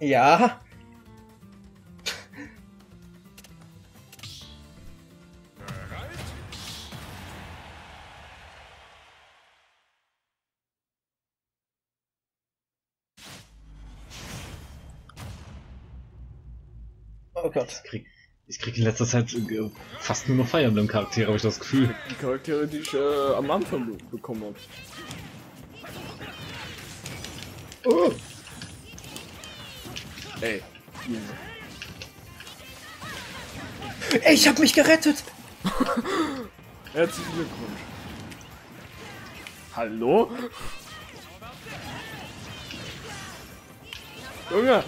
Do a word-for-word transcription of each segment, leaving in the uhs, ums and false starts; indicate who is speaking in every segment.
Speaker 1: Ja. Oh Gott.
Speaker 2: Ich krieg, ich krieg in letzter Zeit äh, fast nur noch Fire Emblem Charaktere, habe ich das Gefühl.
Speaker 3: Die Charaktere, die ich äh, am Anfang be bekommen habe.
Speaker 1: Oh.
Speaker 3: Ey.
Speaker 1: Ey, ich hab mich gerettet!
Speaker 3: Herzlichen Glückwunsch. Hallo? Junge!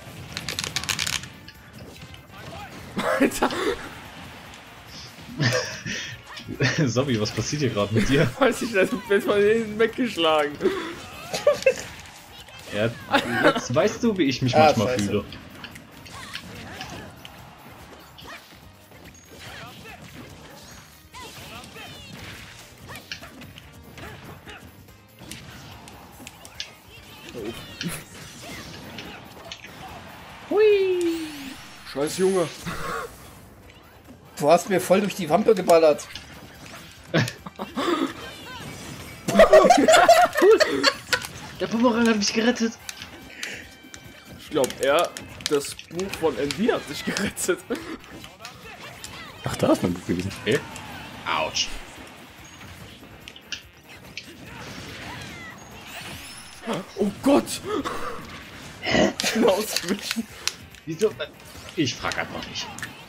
Speaker 3: Alter!
Speaker 2: Zombie, was passiert hier gerade mit dir?
Speaker 3: Weiß ich nicht, ich bin von hinten weggeschlagen.
Speaker 2: Ja, jetzt weißt du, wie ich mich
Speaker 1: Ah,
Speaker 2: manchmal
Speaker 1: scheiße.
Speaker 2: fühle.
Speaker 1: Hui!
Speaker 3: Scheiß Junge.
Speaker 1: Du hast mir voll durch die Wampe geballert.
Speaker 2: Der Bumerang hat mich gerettet.
Speaker 3: Ich glaube, er, das Buch von Envy hat sich gerettet.
Speaker 4: Ach, da ist mein Buch gewesen.
Speaker 2: Okay. Autsch.
Speaker 3: Oh Gott! Hä? Ich bin ausgewichen.
Speaker 2: Wieso? Ich frag einfach nicht.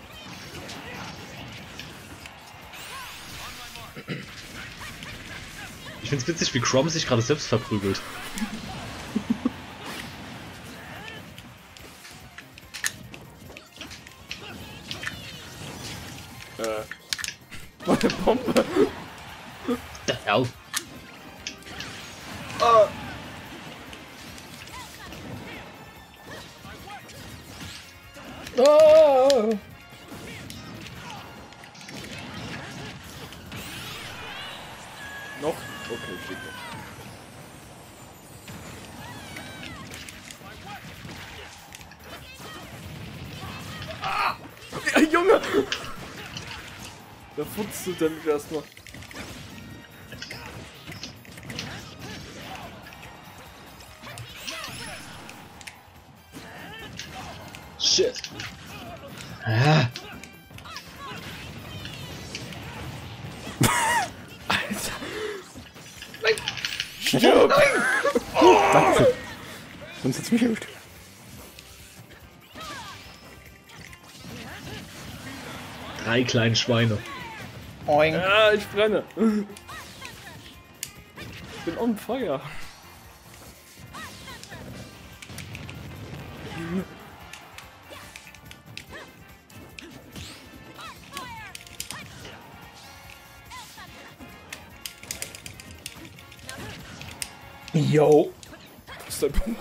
Speaker 2: Ich find's witzig, wie Crom sich gerade selbst verprügelt.
Speaker 3: Äh. Meine Bombe!
Speaker 2: The hell?
Speaker 1: Oh. Oh.
Speaker 3: Noch? Okay, steht noch. Ah! Ja, Junge! Da futzt du dann erstmal.
Speaker 2: Shit. Ah.
Speaker 3: Alter! Nein! Stirb! Nein!
Speaker 4: Oh. Danke. Sonst hat's mich erwischt.
Speaker 2: Drei kleine Schweine.
Speaker 1: Oink.
Speaker 3: Ja, ich brenne. Ich bin on fire.
Speaker 1: Yo.
Speaker 3: Das ist der Buch.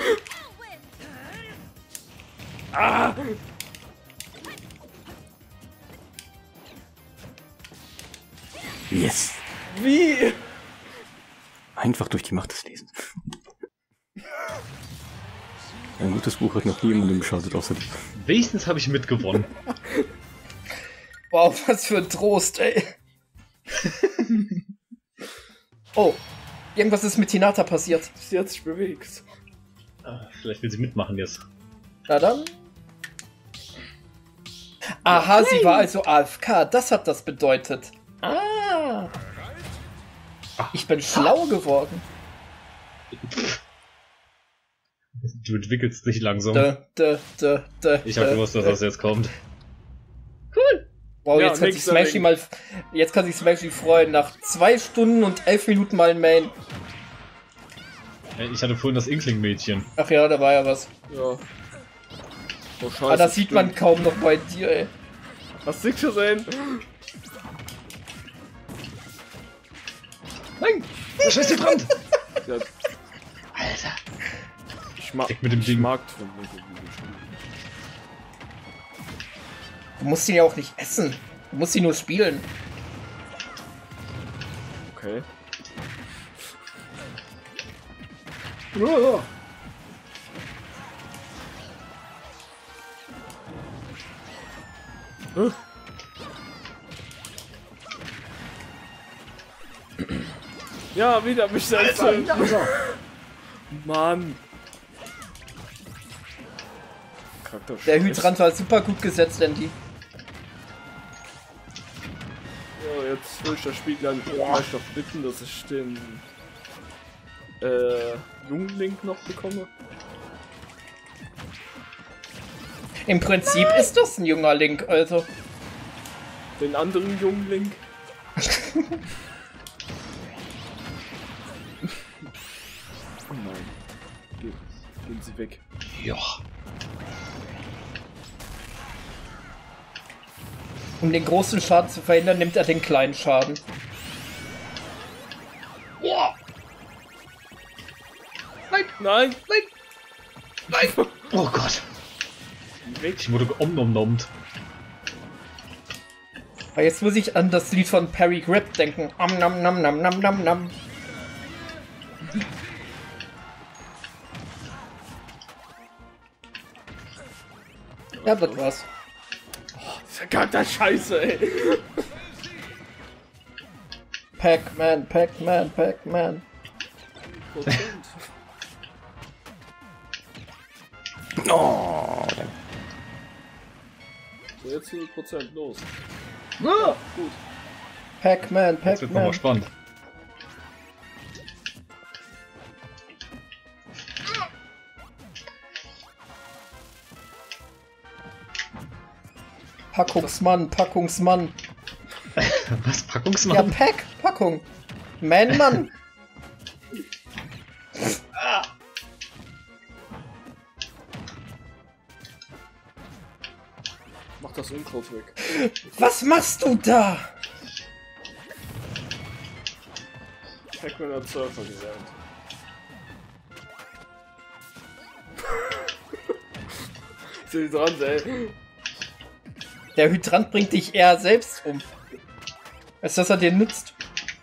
Speaker 3: Ah!
Speaker 4: Yes.
Speaker 3: Wie?
Speaker 4: Einfach durch die Macht des Lesens. Ein gutes Buch hat noch niemandem geschadet, außer dir.
Speaker 2: Wenigstens habe ich mitgewonnen.
Speaker 1: Wow, was für ein Trost, ey. Oh, irgendwas ist mit Hinata passiert.
Speaker 3: Sie hat sich bewegt.
Speaker 2: Ah, vielleicht will sie mitmachen jetzt.
Speaker 1: Na dann. Aha, sie war also A F K. Das hat das bedeutet. Ah. Ich bin schlau geworden.
Speaker 2: Du entwickelst dich langsam.
Speaker 1: Dö, dö, dö, dö,
Speaker 2: Ich habe
Speaker 1: dö,
Speaker 2: gewusst, dass
Speaker 1: dö.
Speaker 2: das jetzt kommt.
Speaker 1: Cool. Wow,
Speaker 3: Ja,
Speaker 1: jetzt kann sich
Speaker 3: nächster
Speaker 1: Smashy
Speaker 3: Ding.
Speaker 1: mal. Jetzt kann sich Smashy freuen. Nach zwei Stunden und elf Minuten mal ein Main.
Speaker 2: Ich hatte vorhin das Inkling-Mädchen.
Speaker 1: Ach ja, da war ja was.
Speaker 3: Ja. Oh, scheiße.
Speaker 1: Aber das sieht
Speaker 3: stimmt.
Speaker 1: man kaum noch bei dir, ey.
Speaker 3: Hast du gesehen?
Speaker 2: Nein! Der scheiß Brand!
Speaker 3: Ja,
Speaker 2: Alter!
Speaker 3: ich mag,
Speaker 2: Weg mit dem
Speaker 3: ich
Speaker 2: Ding.
Speaker 3: mag Tom nicht so Videospiele.
Speaker 1: Du musst ihn ja auch nicht essen. Du musst ihn nur spielen.
Speaker 3: Okay. Huh? Ja, wieder mich selbst. Mann.
Speaker 1: Der Hydrant war super gut gesetzt, Andy.
Speaker 3: Ja, jetzt will ich das Spiel dann vielleicht doch bitten, dass ich den äh, jungen Link noch bekomme.
Speaker 1: Im Prinzip Nein. ist das ein junger Link, also.
Speaker 3: Den anderen jungen Link. Oh nein. Ge gehen Sie weg.
Speaker 2: Ja.
Speaker 1: Um den großen Schaden zu verhindern, nimmt er den kleinen Schaden.
Speaker 3: Boah. Nein, nein, nein, nein.
Speaker 2: Oh Gott. Ich wurde geomnomnomt.
Speaker 1: Aber jetzt muss ich an das Lied von Perry Grip denken. Om nom nom nom nom nom nom. Ja, das war's.
Speaker 3: Verkackter Scheiße, ey.
Speaker 1: Pac-Man, Pac-Man, Pac-Man.
Speaker 4: Oh,
Speaker 3: so, jetzt hundert Prozent los.
Speaker 2: Ah.
Speaker 3: Gut.
Speaker 1: Pac-Man, Pac-Man.
Speaker 2: Jetzt wird nochmal spannend.
Speaker 1: Packungsmann, Packungsmann.
Speaker 2: Was? Packungsmann?
Speaker 1: Ja, Pack, Packung. Man, Mann.
Speaker 2: Ah.
Speaker 3: Mach das Unkraut weg.
Speaker 1: Was machst du da?
Speaker 3: Pac-Man hat Surfer gelernt. Sind die dran, ey?
Speaker 1: Der Hydrant bringt dich eher selbst um. Als dass er dir nützt.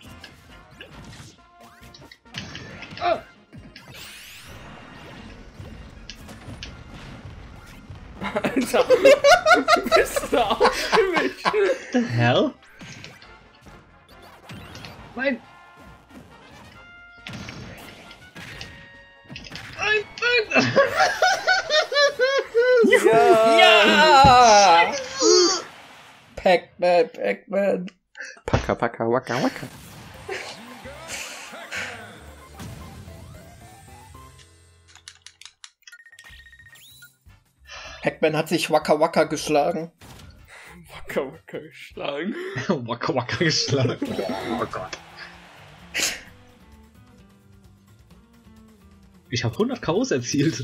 Speaker 3: Ah. Alter, bist du da auch stimmig?
Speaker 2: The hell? Nein! Nein, nein!
Speaker 1: Ja! Ja! Pac-Man, Pac-Man.
Speaker 4: Paka, paka, waka, waka.
Speaker 1: Pac-Man hat sich Waka Waka geschlagen.
Speaker 3: Waka Waka geschlagen.
Speaker 2: Waka Waka geschlagen. Oh Gott. Ich habe hundert K Os erzielt.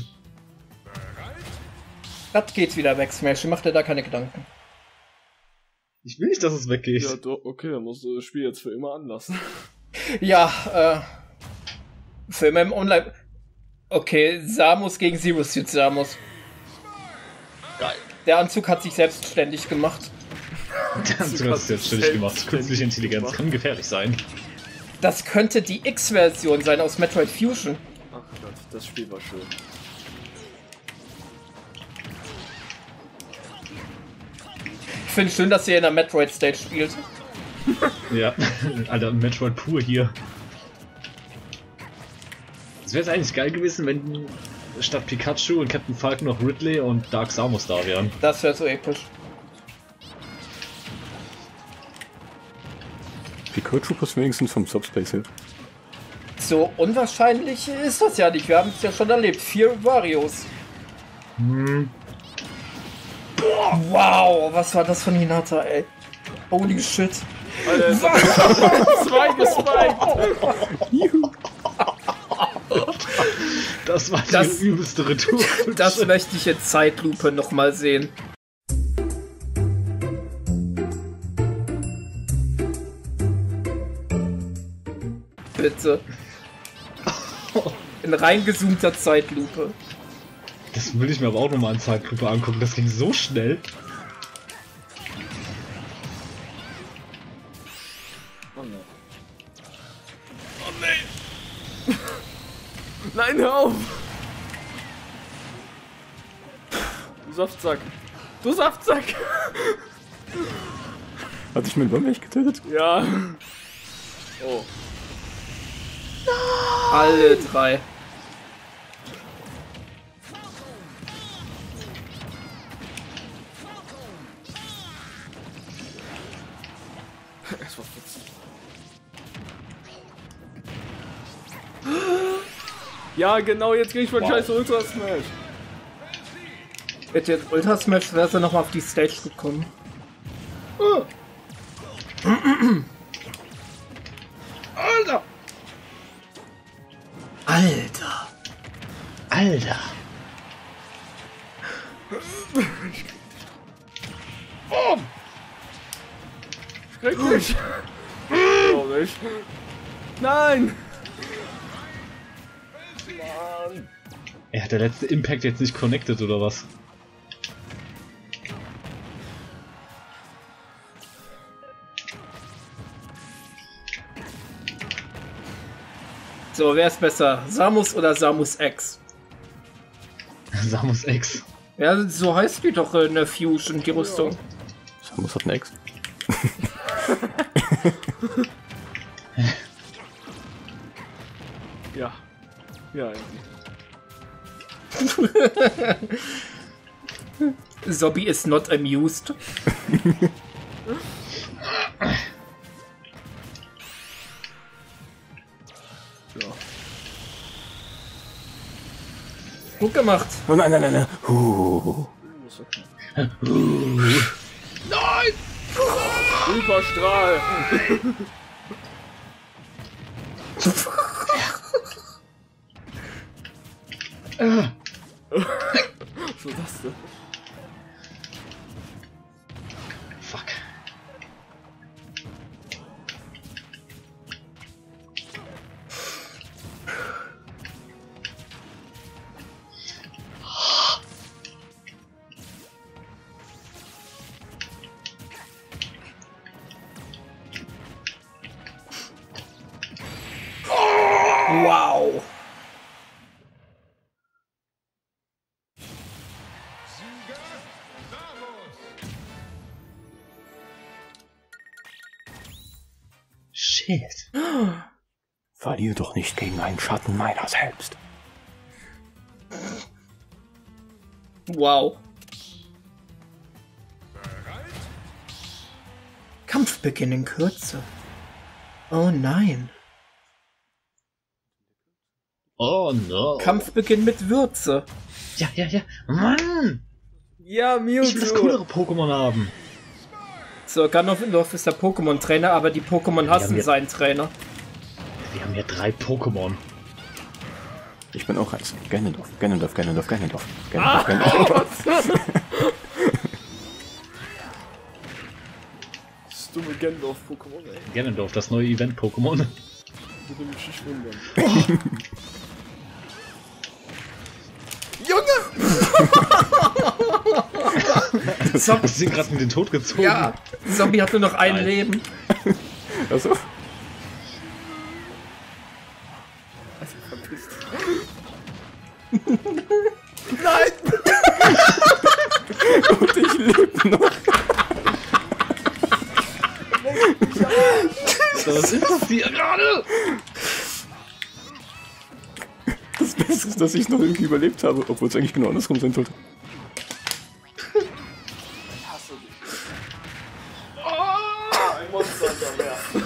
Speaker 1: Das geht wieder weg, Smash. Mach dir da keine Gedanken.
Speaker 2: Ich will nicht, dass es weggeht.
Speaker 3: Ja, doch, okay, dann musst du das Spiel jetzt für immer anlassen.
Speaker 1: Ja, äh. Filme im Online. Okay, Samus gegen Zero Suit Samus.
Speaker 2: Geil.
Speaker 1: Der Anzug hat sich selbstständig gemacht.
Speaker 2: Der Anzug hat sich selbstständig gemacht. Künstliche Intelligenz kann gefährlich sein.
Speaker 1: Das könnte die X-Version sein aus Metroid Fusion.
Speaker 3: Ach Gott, das Spiel war schön.
Speaker 1: Ich finde schön, dass ihr in der Metroid Stage spielt.
Speaker 2: Ja, Alter, Metroid pur hier. Es wäre eigentlich geil gewesen, wenn statt Pikachu und Captain Falcon noch Ridley und Dark Samus da wären.
Speaker 1: Das wäre so episch.
Speaker 4: Pikachu passt wenigstens vom Subspace her.
Speaker 1: So unwahrscheinlich ist das ja nicht. Wir haben es ja schon erlebt. Vier Varios.
Speaker 2: Hm.
Speaker 1: Boah, wow, was war das von Hinata, ey? Holy shit.
Speaker 3: Alter, es hat zwei gespiked.
Speaker 2: Das war die
Speaker 1: Das-
Speaker 2: übelste Retour.
Speaker 1: Das möchte ich in Zeitlupe nochmal sehen. Bitte. In reingezoomter Zeitlupe.
Speaker 2: Das will ich mir aber auch nochmal in Zeitlupe angucken. Das ging so schnell.
Speaker 3: Oh nein. Oh nein. Nein, hör auf. Du Saftsack. Du Saftsack.
Speaker 4: Hat sich mein Bomberch getötet?
Speaker 3: Ja. Oh.
Speaker 1: Alle drei.
Speaker 3: Es war witzig. Ja, genau, jetzt krieg ich von
Speaker 2: Wow.
Speaker 3: scheiß Ultra Smash.
Speaker 1: Hätte jetzt Ultra Smash, wäre sie nochmal auf die Stage gekommen. Oh.
Speaker 2: Alter!
Speaker 1: Alter.
Speaker 2: Alter! Oh!
Speaker 3: Ich krieg dich. Oh, nicht. Nein! Mann.
Speaker 2: Er hat der letzte Impact jetzt nicht connected oder was?
Speaker 1: So, wer ist besser? Samus oder Samus X?
Speaker 2: Samus X.
Speaker 1: Ja, so heißt die doch in der Fusion, die Rüstung.
Speaker 4: Samus hat einen Ex.
Speaker 3: Ja. Ja, irgendwie.
Speaker 1: Sobby is not amused.
Speaker 3: Ja.
Speaker 1: Gut gemacht.
Speaker 4: Oh nein, nein, nein, nein. Huh.
Speaker 3: Nein! Hyperstrahl! So das denn?
Speaker 2: Fuck.
Speaker 1: Wow.
Speaker 2: Shit.
Speaker 4: Verliere doch nicht gegen einen Schatten meiner selbst.
Speaker 1: Wow. Kampfbeginn in Kürze. Oh nein.
Speaker 2: Oh no.
Speaker 1: Kampfbeginn mit Würze.
Speaker 2: Ja, ja, ja. Mann!
Speaker 3: Ja, Mewtwo!
Speaker 2: Ich will das coolere Pokémon haben.
Speaker 1: So, Ganondorf ist der Pokémon-Trainer, aber die Pokémon hassen
Speaker 2: Ja,
Speaker 1: seinen Trainer.
Speaker 2: Wir haben ja drei Pokémon.
Speaker 4: Ich bin auch eins. Ganondorf, Ganondorf, Ganondorf, Ganondorf. Ganondorf, Ganondorf.
Speaker 3: Das dumme Ganondorf-Pokémon, ey.
Speaker 2: Ganondorf, das neue Event-Pokémon.
Speaker 3: Würde mich nicht wundern. Junge!
Speaker 1: Zombie,
Speaker 2: Sie sind gerade mit den Tod gezogen.
Speaker 1: ja, Zombie hat nur noch ein
Speaker 2: Nein.
Speaker 1: Leben.
Speaker 4: Achso.
Speaker 3: Also, verpiss dich. Nein!
Speaker 4: Und ich lebe noch.
Speaker 2: Was ist das hier gerade?
Speaker 4: Das Beste ist, dass ich noch irgendwie überlebt habe, obwohl es eigentlich genau andersrum sein sollte.
Speaker 3: Ich hasse dich. Oh, ein Monster hinter mir.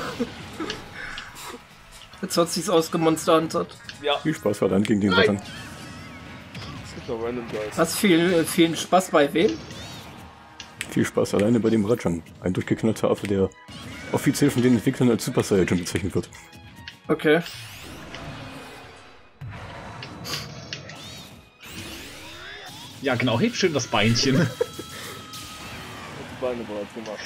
Speaker 1: Jetzt hat sich's ausgemonstert.
Speaker 3: Ja,
Speaker 4: Viel Spaß verdammt gegen den Rattern.
Speaker 3: es gibt noch Random Guys.
Speaker 1: Was viel, viel Spaß bei wem?
Speaker 4: Viel Spaß alleine bei dem Rajan. Ein durchgeknallter Affe, der offiziell von den Entwicklern als Super Saiyan bezeichnet wird.
Speaker 1: Okay.
Speaker 2: Ja, genau, heb schön das Beinchen.
Speaker 3: Die Beine bereits gemacht.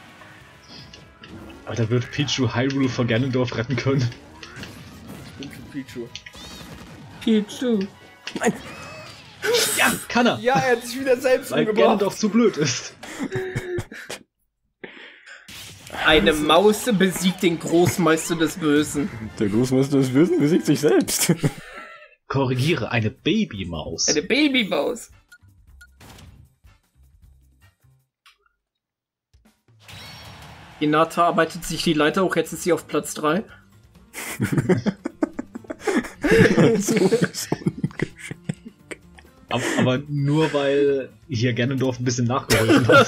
Speaker 2: Alter, wird Pichu Hyrule vor Ganondorf retten können?
Speaker 3: Ich bin für Pichu.
Speaker 1: Pichu.
Speaker 2: Ja, kann er!
Speaker 3: Ja, er hat sich wieder selbst
Speaker 2: Weil
Speaker 3: umgebracht.
Speaker 2: Ganondorf zu blöd ist.
Speaker 1: Eine Maus besiegt den Großmeister des Bösen.
Speaker 4: Der Großmeister des Bösen besiegt sich selbst.
Speaker 2: Korrigiere, eine Babymaus.
Speaker 1: Eine Babymaus. Hinata arbeitet sich die Leiter hoch, jetzt ist sie auf Platz drei.
Speaker 4: So ist ungeschickt.
Speaker 2: Aber, aber nur weil hier Ganondorf ein bisschen nachgeholfen hat.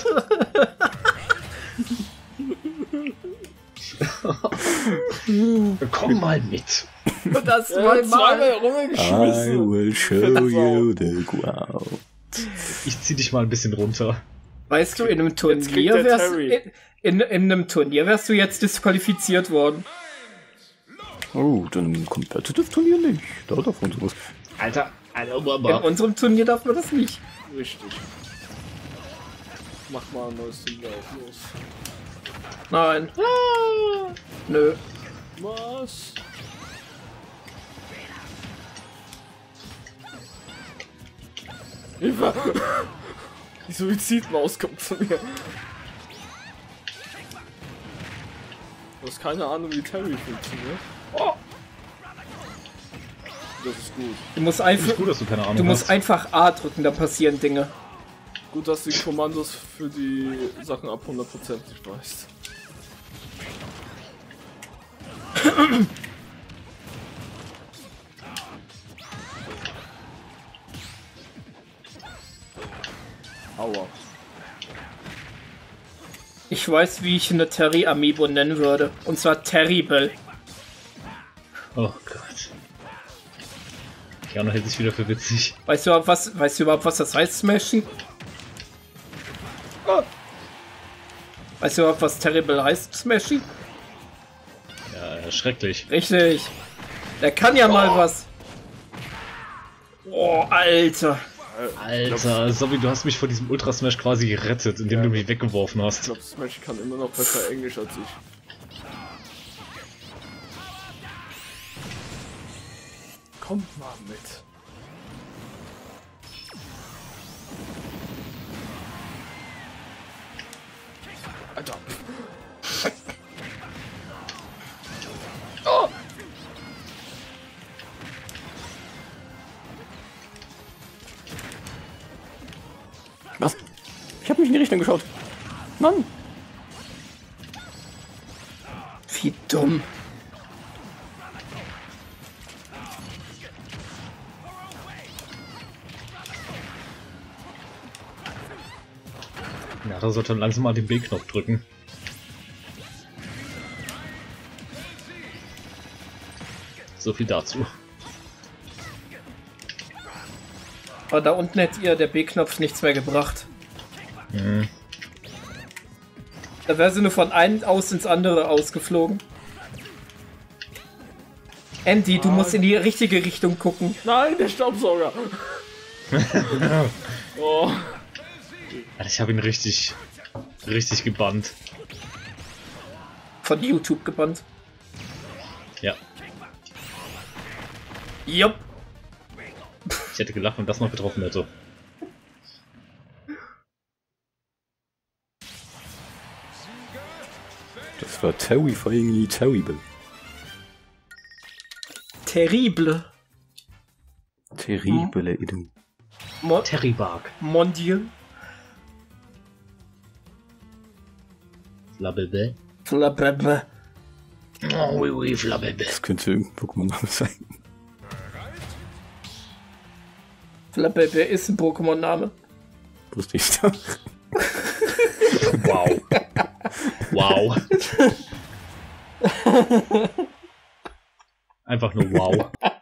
Speaker 2: Komm mal mit.
Speaker 1: Das
Speaker 3: Ja,
Speaker 1: war
Speaker 3: zweimal
Speaker 4: I
Speaker 3: rumgeschmissen.
Speaker 4: will show you the ground.
Speaker 2: Ich zieh dich mal ein bisschen runter.
Speaker 1: Weißt du, in einem
Speaker 3: Jetzt kriegt
Speaker 1: Turnier
Speaker 3: der
Speaker 1: wärst
Speaker 3: Terry.
Speaker 1: in, in, in einem Turnier wärst du jetzt disqualifiziert worden.
Speaker 4: Oh, dann Competitive Turnier nicht. Da darf man sowas.
Speaker 2: Alter, Alter,
Speaker 1: In
Speaker 2: Baba.
Speaker 1: unserem Turnier darf man das nicht.
Speaker 3: Richtig. Mach mal ein neues Turnier auf, los.
Speaker 1: Nein. Nö.
Speaker 3: Was? Hilfe! Die Suizidmaus kommt zu mir. Du hast keine Ahnung, wie Terry funktioniert. Oh. Das ist gut.
Speaker 1: Du musst
Speaker 2: Ist
Speaker 1: einfach,
Speaker 2: gut, dass du keine Ahnung
Speaker 1: du musst
Speaker 2: hast.
Speaker 1: einfach A drücken, da passieren Dinge.
Speaker 3: Gut, dass du die Kommandos für die Sachen ab hundert Prozent nicht weißt. Aua.
Speaker 1: Ich weiß, wie ich eine Terry Amiibo nennen würde. Und zwar Terrible.
Speaker 2: Oh Gott. Keanu hält sich wieder für witzig.
Speaker 1: Weißt du überhaupt, was, weißt du überhaupt, was das heißt, Smashen?
Speaker 3: Ah.
Speaker 1: Weißt du überhaupt, was Terrible heißt, Smashy?
Speaker 2: Ja, schrecklich.
Speaker 1: Richtig. Der kann ja mal was. Oh, Alter.
Speaker 2: Alter, Zombie, du hast mich vor diesem Ultra Smash quasi gerettet, indem
Speaker 3: Ja.
Speaker 2: du mich weggeworfen
Speaker 3: Ich
Speaker 2: hast.
Speaker 3: glaube, Smash kann immer noch besser Englisch als ich. Kommt mal mit. Alter. Oh!
Speaker 4: Was? Ich hab nicht in die Richtung geschaut. Mann.
Speaker 1: Wie dumm.
Speaker 2: Ja, da sollte langsam mal den B-Knopf drücken. So viel dazu.
Speaker 1: Aber da unten hätte ihr der B-Knopf nichts mehr gebracht.
Speaker 2: Mhm.
Speaker 1: Da wäre sie nur von einem aus ins andere ausgeflogen. Andy, du musst in die richtige Richtung gucken.
Speaker 3: Nein, der Staubsauger! Oh.
Speaker 2: Alter, ich habe ihn richtig, richtig gebannt.
Speaker 1: Von YouTube gebannt.
Speaker 2: Ja,
Speaker 1: Jupp.
Speaker 2: ich hätte gelacht, wenn das noch getroffen hätte.
Speaker 4: Das war terrifyingly terrible.
Speaker 1: Terrible.
Speaker 4: Terrible, Edu.
Speaker 1: Mo
Speaker 2: Terry Bark.
Speaker 1: Mon Dieu.
Speaker 2: Flabebe.
Speaker 1: Flabebe.
Speaker 2: Oh, oui, oui, Flabebe.
Speaker 4: Das könnte irgendein Pokémon-Name sein.
Speaker 1: Flabebe ist ein Pokémon-Name.
Speaker 4: Wusste ich doch.
Speaker 2: Wow. Wow. Einfach nur wow.